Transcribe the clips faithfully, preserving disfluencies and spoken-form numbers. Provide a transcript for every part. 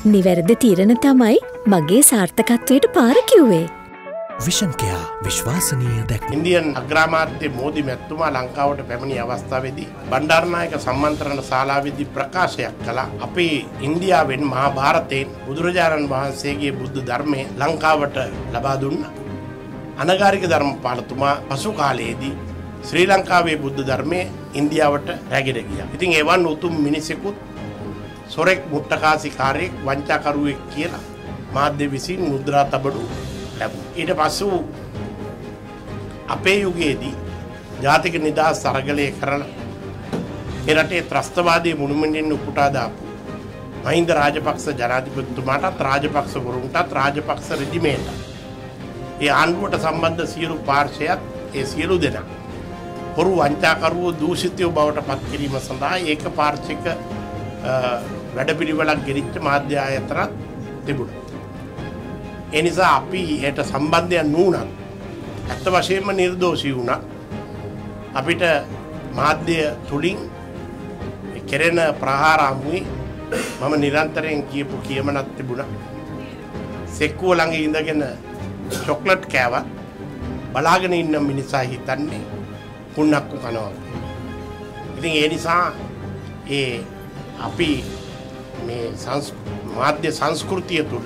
නිවැරදි තීරණ තමයි මගේ සාර්ථකත්වයට පාර කිව්වේ. විෂන් කෙයා විශ්වාසනීය දැක්ම. ඉන්දියන් අග්‍රාමාත්‍ය මෝදි මැතිතුමා ලංකාවට පැමිණි අවස්ථාවේදී බණ්ඩාරනායක සම්මන්ත්‍රණ ශාලාවේදී ප්‍රකාශයක් කළා. අපේ ඉන්දියාවෙන් මහා භාරතයෙන් බුදුරජාණන් වහන්සේගේ බුද්ධ ධර්මය ලංකාවට ලබා දුන්නා. අනගාരിക ධර්මපාලතුමා පසු කාලයේදී ශ්‍රී ලංකාවේ බුද්ධ ධර්මය ඉන්දියාවට රැගෙන ගියා. ඉතින් එවන් උතුම් මිනිසෙකුත් සොරෙක් මුට්ටකාසිකාරයෙක් වංචාකරුවෙක් කියලා මාධ්‍ය විසින් මුද්‍රා තබඩු ලැබුවා. ඊට පස්සෙ අපේ යුගයේදී ජාතික නිදහස් අරගලය කරලා ඒ රටේ ත්‍රස්තවාදී මුළුමනින් උපුටා දාපු මහින්ද රාජපක්ෂ ජනාධිපතිතුමාටත් රාජපක්ෂ වරුන්ටත් රාජපක්ෂ රෙජිමේන්ට ඒ ආණ්ඩුවට සම්බන්ධ සියලු පාර්ශ්වයත් ඒ සියලු දෙනා හොරු වංචාකරුවෝ දූෂිතයෝ බවට පත් කිරීම සඳහා ඒක පාර්ශ්වික වැඩපිළිවෙලක් ගෙනිච්ච මාධ්‍ය ආයතනත් තිබුණා. ඒ නිසා අපි ඒට සම්බන්ධයක් නුනත් ඇත්ත වශයෙන්ම නිර්දෝෂී වුණා. අපිට මාධ්‍ය තුලින් කෙරෙන ප්‍රහාර අමුයි මම නිරන්තරයෙන් කියපු කියමනක් තිබුණා. සෙක්කුව ළඟ ඉඳගෙන චොක්ලට් කෑවත් බලාගෙන ඉන්න මිනිසා හිතන්නේ කුණක්කු කනවා. ඉතින් ඒ නිසා ඒ අපි මේ මාධ්‍ය සංස්කෘතිය තුළ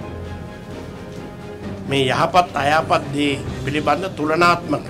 මේ යහපත් අයහපත් දේ පිළිබඳ තුලනාත්මක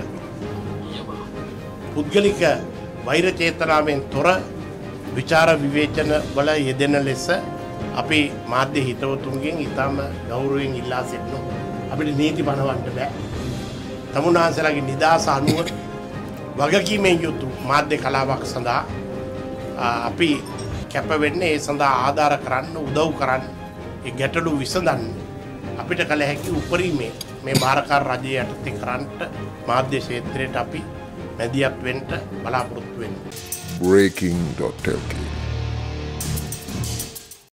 පුද්ගලික වෛර චේතනාවෙන් තොර විචාර විවේචන වල යෙදෙන ලෙස අපි මාධ්‍ය හිතවතුන්ගෙන් ඉතාම ගෞරවයෙන් ඉල්ලා සිටිනවා. අපිට නීති බනවන්න බෑ. තමුන්වහන්සේලාගේ නිදහස අනුව වගකීමෙන් යුතු මාධ්‍ය කලාවක් සඳහා අපි කැප වෙන්නේ ඒ සඳහා ආධාර කරන්න උදව් කරන්න ඒ ගැටලු විසඳන්න අපිට කළ හැකි උපරිමේ මේ භාරකාර රජය යටතේ කරන්නට මාධ්‍ය ක්ෂේත්‍රයට අපි මැදිහත් වෙන්න බලාපොරොත්තු වෙනවා. breaking dot l k